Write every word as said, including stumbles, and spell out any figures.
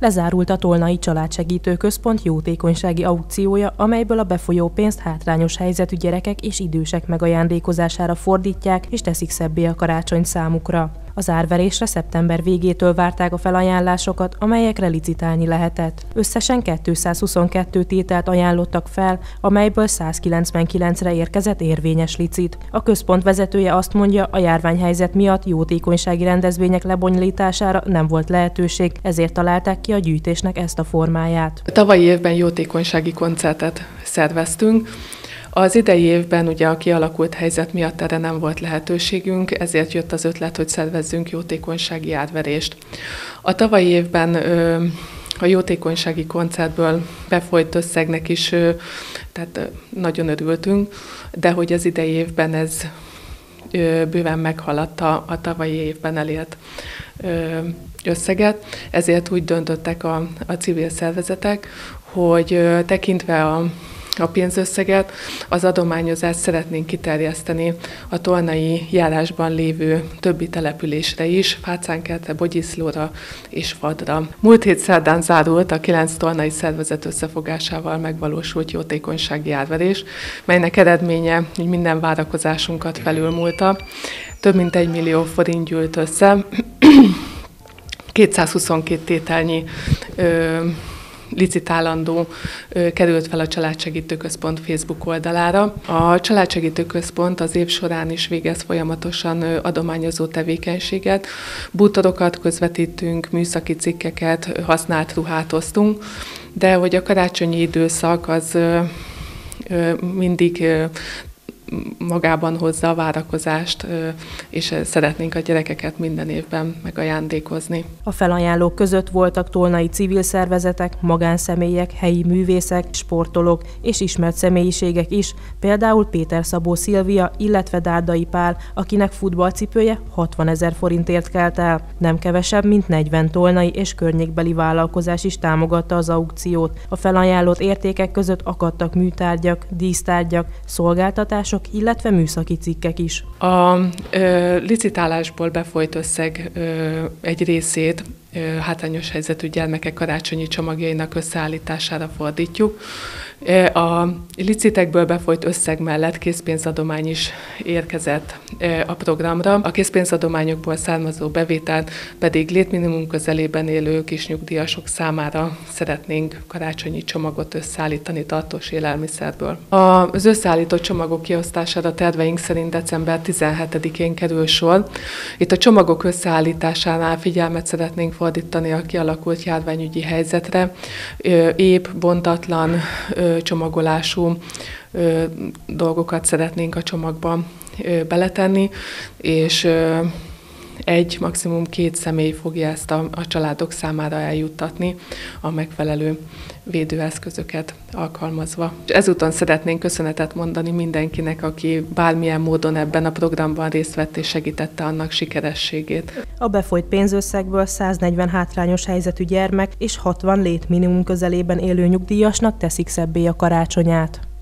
Lezárult a Tolnai Családsegítő Központ jótékonysági aukciója, amelyből a befolyó pénzt hátrányos helyzetű gyerekek és idősek megajándékozására fordítják, és teszik szebbé a karácsony számukra. Az árverésre szeptember végétől várták a felajánlásokat, amelyekre licitálni lehetett. Összesen kétszázhuszonkettő tételt ajánlottak fel, amelyből százkilencvenkilencre érkezett érvényes licit. A központ vezetője azt mondja, a járványhelyzet miatt jótékonysági rendezvények lebonyolítására nem volt lehetőség, ezért találták ki a gyűjtésnek ezt a formáját. A tavalyi évben jótékonysági koncertet szerveztünk. Az idei évben ugye a kialakult helyzet miatt erre nem volt lehetőségünk, ezért jött az ötlet, hogy szervezzünk jótékonysági árverést. A tavalyi évben ö, a jótékonysági koncertből befolyt összegnek is ö, tehát, ö, nagyon örültünk, de hogy az idei évben ez ö, bőven meghaladta a tavalyi évben elért ö, összeget, ezért úgy döntöttek a, a civil szervezetek, hogy ö, tekintve a A pénzösszeget, az adományozást szeretnénk kiterjeszteni a tolnai járásban lévő többi településre is, Fácánkertre, Bogyiszlóra és Fadra. Múlt hét szerdán zárult a kilenc tolnai szervezet összefogásával megvalósult jótékonysági árverés, melynek eredménye minden várakozásunkat felülmúlta. Több mint egy millió forint gyűlt össze, kétszázhuszonkét tételnyi ö, licitálandó ö, került fel a Családsegítő Központ Facebook oldalára. A Családsegítő Központ az év során is végez folyamatosan ö, adományozó tevékenységet. Bútorokat közvetítünk, műszaki cikkeket, használt ruhát osztunk, de hogy a karácsonyi időszak az ö, ö, mindig ö, magában hozza a várakozást, és szeretnénk a gyerekeket minden évben megajándékozni. A felajánlók között voltak tolnai civil szervezetek, magánszemélyek, helyi művészek, sportolók és ismert személyiségek is, például Péter Szabó Szilvia, illetve Dárdai Pál, akinek futballcipője hatvanezer forintért kelt el. Nem kevesebb, mint negyven tolnai és környékbeli vállalkozás is támogatta az aukciót. A felajánlott értékek között akadtak műtárgyak, dísztárgyak, szolgáltatások, illetve műszaki cikkek is. A ö, licitálásból befolyt összeg ö, egy részét ö, hátrányos helyzetű gyermekek karácsonyi csomagjainak összeállítására fordítjuk. A licitekből befolyt összeg mellett készpénzadomány is érkezett a programra. A készpénzadományokból származó bevételt pedig létminimum közelében élő kisnyugdíjasok számára szeretnénk karácsonyi csomagot összeállítani tartós élelmiszerből. Az összeállított csomagok kiosztására terveink szerint december tizenhetedikén kerül sor. Itt a csomagok összeállításánál figyelmet szeretnénk fordítani a kialakult járványügyi helyzetre. Épp, bontatlan, csomagolású ö, dolgokat szeretnénk a csomagba ö, beletenni, és ö, egy, maximum két személy fogja ezt a, a családok számára eljuttatni a megfelelő védőeszközöket alkalmazva. És ezúton szeretnénk köszönetet mondani mindenkinek, aki bármilyen módon ebben a programban részt vett és segítette annak sikerességét. A befolyt pénzösszegből száznegyven hátrányos helyzetű gyermek és hatvan létminimum közelében élő nyugdíjasnak teszik szebbé a karácsonyát.